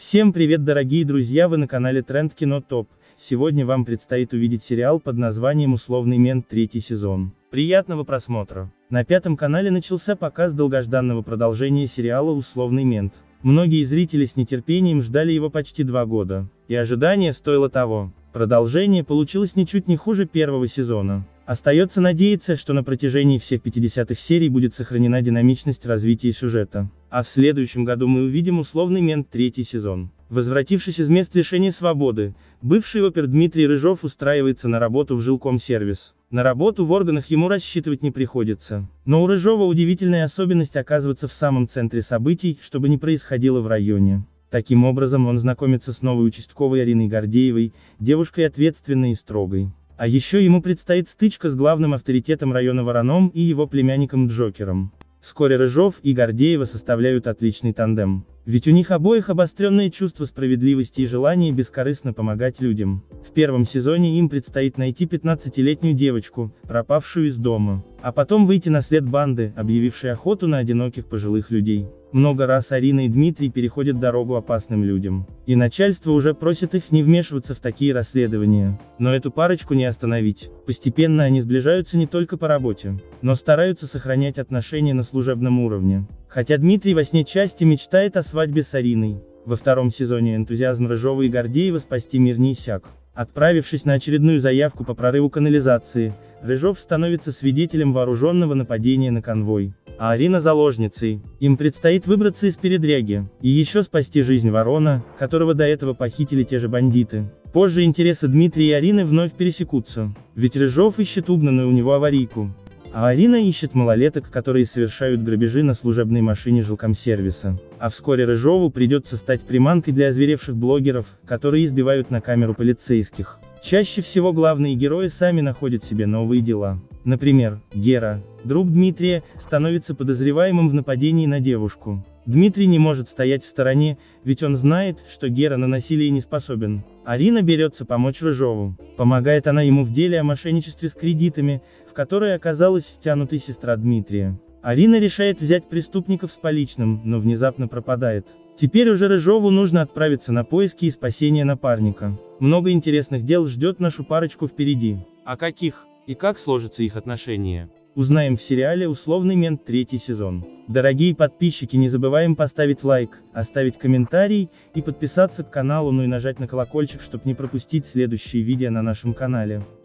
Всем привет, дорогие друзья, вы на канале Тренд Кино Топ. Сегодня вам предстоит увидеть сериал под названием «Условный мент», 3-й сезон. Приятного просмотра. На Пятом канале начался показ долгожданного продолжения сериала «Условный мент». Многие зрители с нетерпением ждали его почти 2 года. И ожидание стоило того. Продолжение получилось ничуть не хуже первого сезона. Остается надеяться, что на протяжении всех 50-х серий будет сохранена динамичность развития сюжета. А в следующем году мы увидим «Условный мент», 3-й сезон. Возвратившись из мест лишения свободы, бывший опер Дмитрий Рыжов устраивается на работу в жилкомсервис. На работу в органах ему рассчитывать не приходится. Но у Рыжова удивительная особенность оказываться в самом центре событий, чтобы не происходило в районе. Таким образом он знакомится с новой участковой Ариной Гордеевой, девушкой ответственной и строгой. А еще ему предстоит стычка с главным авторитетом района Вороном и его племянником Джокером. Вскоре Рыжов и Гордеева составляют отличный тандем. Ведь у них обоих обостренное чувство справедливости и желание бескорыстно помогать людям. В первом сезоне им предстоит найти 15-летнюю девочку, пропавшую из дома, а потом выйти на след банды, объявившей охоту на одиноких пожилых людей. Много раз Арина и Дмитрий переходят дорогу опасным людям. И начальство уже просит их не вмешиваться в такие расследования. Но эту парочку не остановить. Постепенно они сближаются не только по работе, но стараются сохранять отношения на служебном уровне. Хотя Дмитрий во сне части мечтает о свадьбе с Ариной. Во втором сезоне энтузиазм Рыжова и Гордеева спасти мир не иссяк. Отправившись на очередную заявку по прорыву канализации, Рыжов становится свидетелем вооруженного нападения на конвой, а Арина заложницей. Им предстоит выбраться из передряги, и еще спасти жизнь Ворона, которого до этого похитили те же бандиты. Позже интересы Дмитрия и Арины вновь пересекутся, ведь Рыжов ищет угнанную у него аварийку, а Арина ищет малолеток, которые совершают грабежи на служебной машине жилкомсервиса. А вскоре Рыжову придется стать приманкой для озверевших блогеров, которые избивают на камеру полицейских. Чаще всего главные герои сами находят себе новые дела. Например, Гера, друг Дмитрия, становится подозреваемым в нападении на девушку. Дмитрий не может стоять в стороне, ведь он знает, что Гера на насилие не способен. Арина берется помочь Рыжову. Помогает она ему в деле о мошенничестве с кредитами, в которое оказалась втянута сестра Дмитрия. Арина решает взять преступников с поличным, но внезапно пропадает. Теперь уже Рыжову нужно отправиться на поиски и спасение напарника. Много интересных дел ждет нашу парочку впереди. А каких? И как сложатся их отношения? Узнаем в сериале «Условный мент», 3-й сезон. Дорогие подписчики, не забываем поставить лайк, оставить комментарий и подписаться к каналу, ну и нажать на колокольчик, чтобы не пропустить следующие видео на нашем канале.